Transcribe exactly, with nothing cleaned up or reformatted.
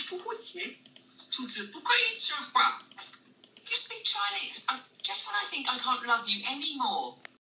夫节，兔子不可以讲话。You speak Chinese uh, just when I think I can't love you anymore.